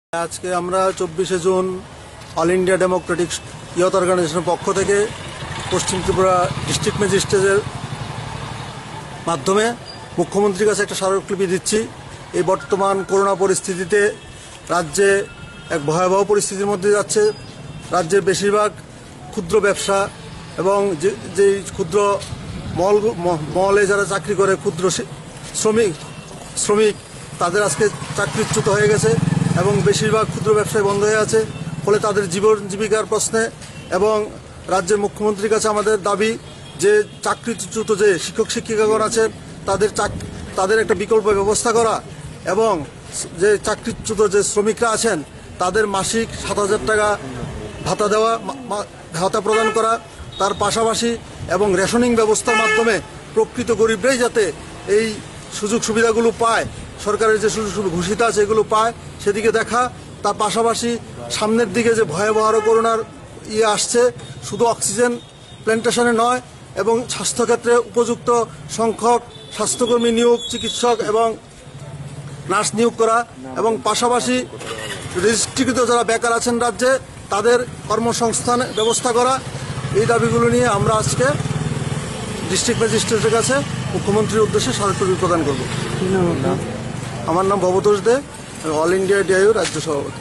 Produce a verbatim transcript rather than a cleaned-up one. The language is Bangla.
আজকে আমরা চব্বিশে June all India democratic youth অর্গানাইজেশনের পক্ষ থেকে পশ্চিম ত্রিপুরা ডিস্ট্রিক্ট ম্যাজিস্ট্রেটের মাধ্যমে মুখ্যমন্ত্রীর কাছে একটা স্মারকলিপি দিচ্ছি। এই বর্তমান করোনা পরিস্থিতিতে রাজ্যে এক ভয়াবহ পরিস্থিতির মধ্যে যাচ্ছে। রাজ্যের বেশিরভাগ ক্ষুদ্র ব্যবসা এবং যে যেই ক্ষুদ্র মল মলে যারা চাকরি করে ক্ষুদ্র শ্রমিক শ্রমিক তাদের আজকে চাকরিচ্যুত হয়ে গেছে এবং বেশিরভাগ ক্ষুদ্র ব্যবসায় বন্ধ হয়ে আছে। ফলে তাদের জীবন জীবিকার প্রশ্নে এবং রাজ্যের মুখ্যমন্ত্রীর কাছে আমাদের দাবি যে চাকরিচ্যুত যে শিক্ষক শিক্ষিকাগণ আছে তাদের তাদের একটা বিকল্প ব্যবস্থা করা এবং যে চাকরিচ্যুত যে শ্রমিকরা আছেন তাদের মাসিক সাত হাজার টাকা ভাতা দেওয়া ভাতা প্রদান করা, তার পাশাপাশি এবং রেশনিং ব্যবস্থার মাধ্যমে প্রকৃত গরিবরাই যাতে এই সুযোগ সুবিধাগুলো পায়, সরকারের যে সুযোগ সুবিধা ঘোষিত আছে এগুলো পায় সেদিকে দেখা। তার পাশাপাশি সামনের দিকে যে ভয়াবহ করোনার ইয়ে আসছে শুধু অক্সিজেন প্ল্যান্টেশনে নয় এবং স্বাস্থ্যক্ষেত্রে উপযুক্ত সংখ্যক স্বাস্থ্যকর্মী নিয়োগ, চিকিৎসক এবং নার্স নিয়োগ করা এবং পাশাপাশি রেজিস্ট্রিকৃত যারা বেকার আছেন রাজ্যে তাদের কর্মসংস্থান ব্যবস্থা করা। এই দাবিগুলো নিয়ে আমরা আজকে ডিস্ট্রিক্ট ম্যাজিস্ট্রেটের কাছে মুখ্যমন্ত্রীর উদ্দেশ্যে স্মারকলিপি প্রদান করব। আমার নাম Bhabatosh Dey, all India AIDO রাজ্য সভাপতি।